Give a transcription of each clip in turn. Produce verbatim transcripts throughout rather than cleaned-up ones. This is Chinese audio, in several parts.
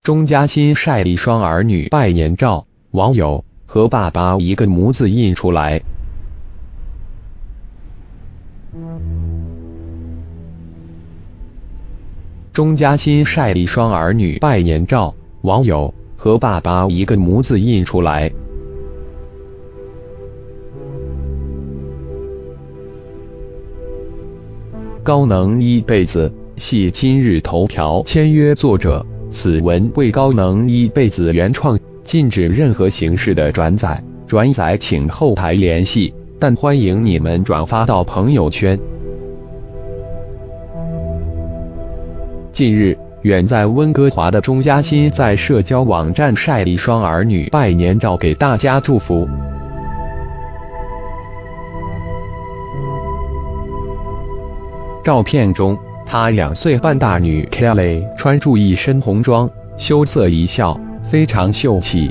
钟嘉欣晒一双儿女拜年照，网友和爸爸一个模子印出来。钟嘉欣晒一双儿女拜年照，网友和爸爸一个模子印出来。高能一辈子系今日头条签约作者，此文为高能一辈子原创，禁止任何形式的转载，转载请后台联系，但欢迎你们转发到朋友圈。近日，远在温哥华的钟嘉欣在社交网站晒一双儿女拜年照给大家祝福。照片中，她两岁半大女 Kelly 穿着一身红装，羞涩一笑，非常秀气。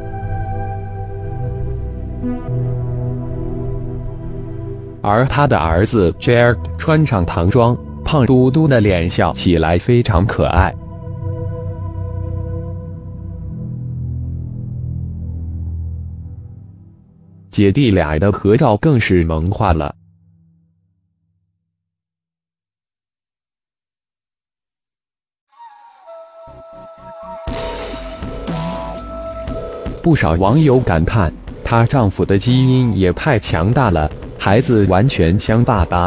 而她的儿子 Jared 穿上唐装，胖嘟嘟的脸笑起来非常可爱。姐弟俩的合照更是萌化了。不少网友感叹，她丈夫的基因也太强大了，孩子完全像爸爸。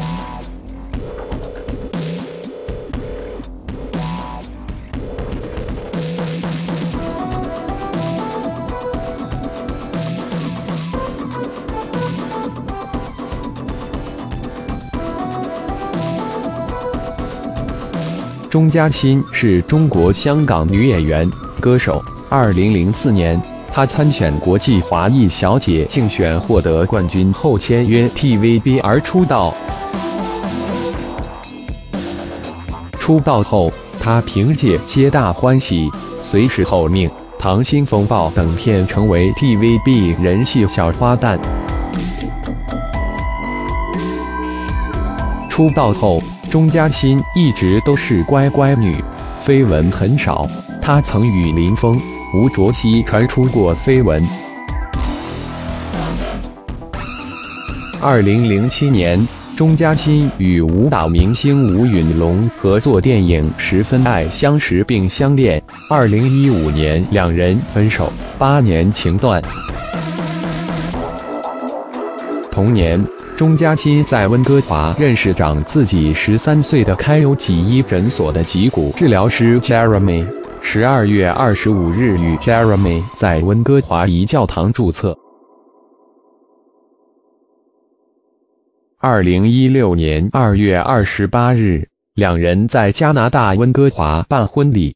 钟嘉欣是中国香港女演员、歌手。二零零四年，她参选国际华裔小姐竞选获得冠军后签约 T V B 而出道。出道后，她凭借《皆大欢喜》《随时候命》《溏心风暴》等片成为 T V B 人气小花旦。出道后，钟嘉欣一直都是乖乖女，绯闻很少。她曾与林峰、吴卓羲传出过绯闻。二零零七年，钟嘉欣与舞蹈明星吴允龙合作电影《十分爱》相识并相恋。二零一五年，两人分手，八年情断。同年，钟嘉欣在温哥华认识长自己十三岁的开有脊医诊所的脊骨治疗师 Jeremy。十二月二十五日与 Jeremy 在温哥华一教堂注册。二零一六年二月二十八日，两人在加拿大温哥华办婚礼。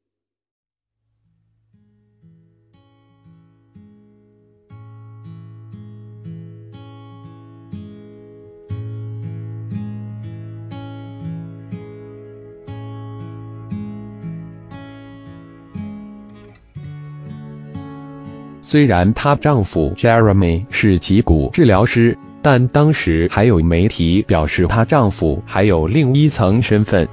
虽然她丈夫 Jeremy 是脊骨治疗师，但当时还有媒体表示她丈夫还有另一层身份。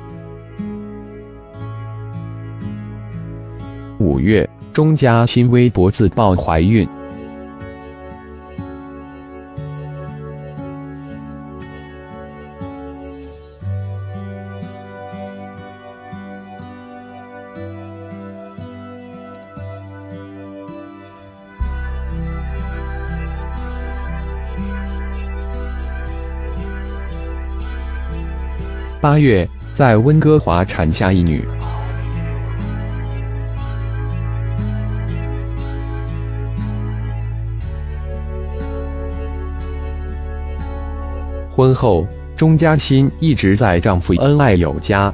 五月，钟嘉欣微博自曝怀孕。八月，在温哥华产下一女。婚后，钟嘉欣一直在丈夫恩爱有加。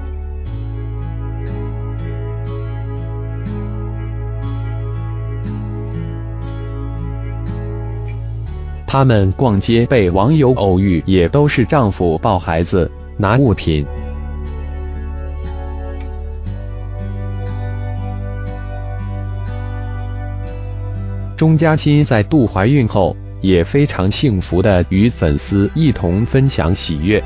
他们逛街被网友偶遇，也都是丈夫抱孩子、拿物品。钟嘉欣在度怀孕后，也非常幸福地与粉丝一同分享喜悦。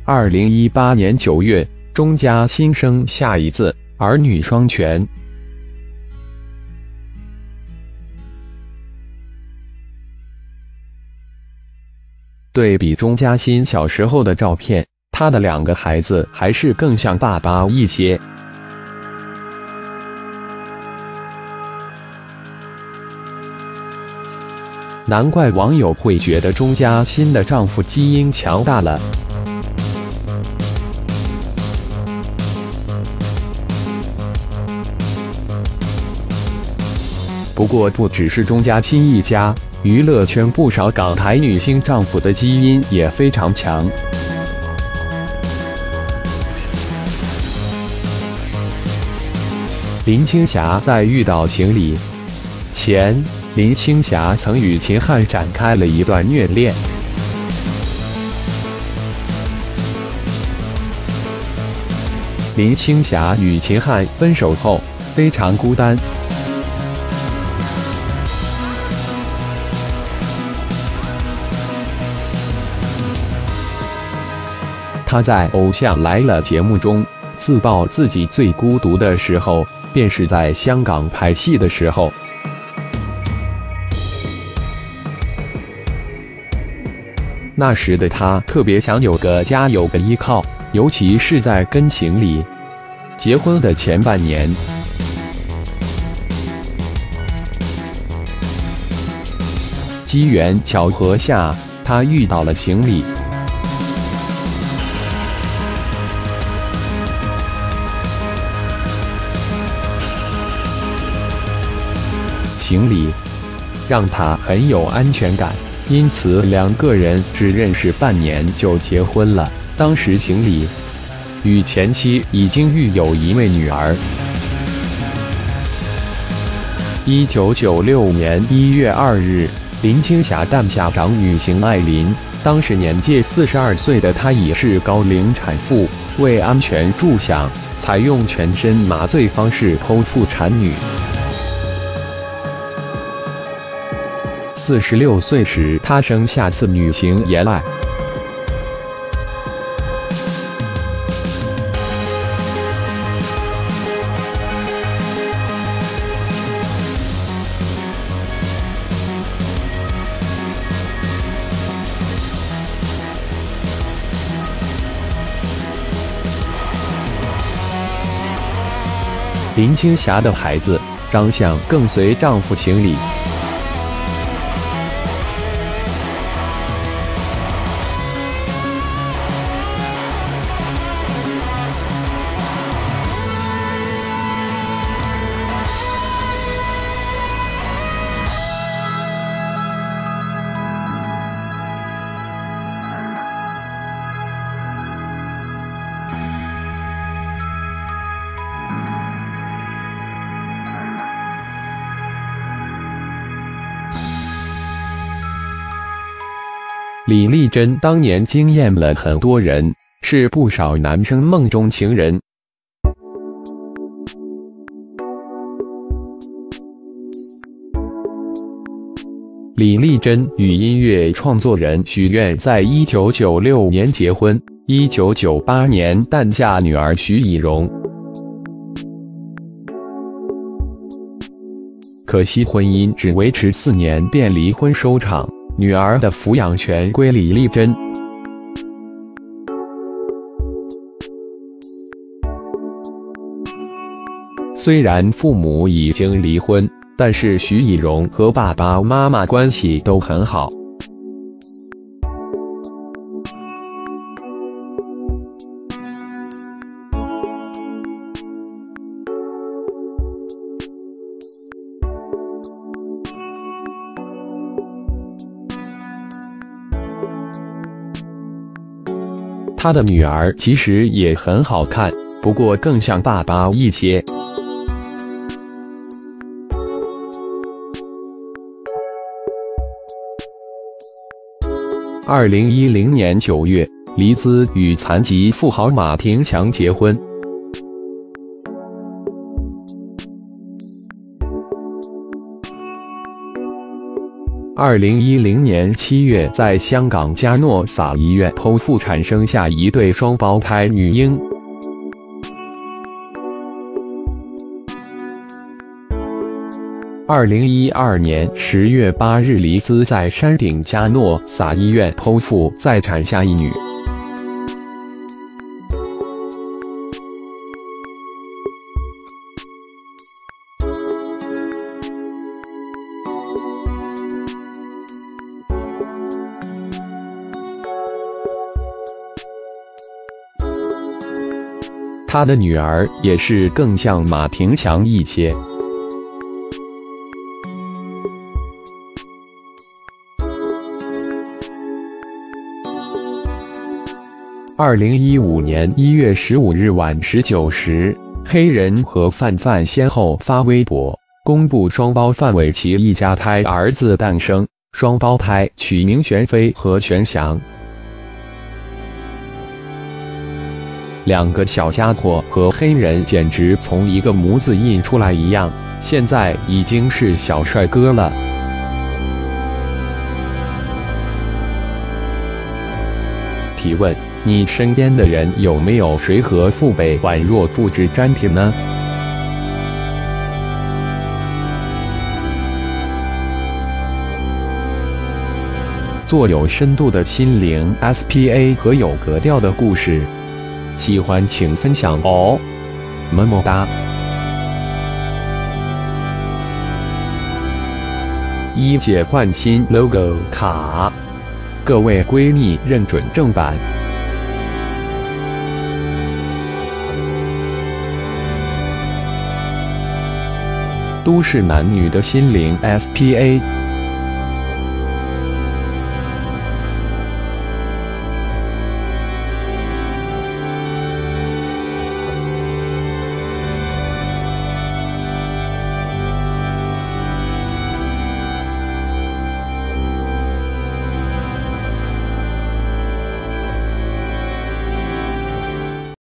二零一八年九月，钟嘉欣生下一子，儿女双全。对比钟嘉欣小时候的照片，他的两个孩子还是更像爸爸一些。难怪网友会觉得钟嘉欣的丈夫基因强大了。不过不只是钟嘉欣一家，娱乐圈不少港台女星丈夫的基因也非常强。林青霞在遇到邢李前，林青霞曾与秦汉展开了一段虐恋。林青霞与秦汉分手后非常孤单。她在《偶像来了》节目中自曝自己最孤独的时候，便是在香港拍戏的时候。那时的她特别想有个家，有个依靠，尤其是在跟邢李结婚的前半年。机缘巧合下，她遇到了邢李。邢李让她很有安全感，因此两个人只认识半年就结婚了。当时邢李与前妻已经育有一位女儿。一九九六年一月二日，林青霞诞下长女邢爱琳，当时年届四十二岁的她已是高龄产妇，为安全着想，采用全身麻醉方式剖腹产女。四十六岁时，她生下次女邢妍爱。林青霞的孩子张相更随丈夫邢李。李丽珍当年惊艳了很多人，是不少男生梦中情人。李丽珍与音乐创作人许愿在一九九六年结婚，一九九八年诞下女儿许以容。可惜婚姻只维持四年便离婚收场。女儿的抚养权归李丽珍。虽然父母已经离婚，但是许以容和爸爸妈妈关系都很好。他的女儿其实也很好看，不过更像爸爸一些。二零一零年九月，黎姿与残疾富豪马廷强结婚。 二零一零年七月，在香港加诺撒医院剖腹产生下一对双胞胎女婴。二零一二年十月八日，黎姿在山顶加诺撒医院剖腹，再产下一女。他的女儿也是更像马廷强一些。二零一五年一月十五日晚十九时，黑人和范范先后发微博，公布双胞范玮琪一家胎儿子诞生，双胞胎取名玄飞和玄翔。两个小家伙和黑人简直从一个模子印出来一样，现在已经是小帅哥了。提问：你身边的人有没有谁和父辈宛若复制粘贴呢？做有深度的心灵 S P A 和有格调的故事，喜欢请分享哦，么么哒。一姐换新 logo 卡，各位闺蜜认准正版。都市男女的心灵 S P A。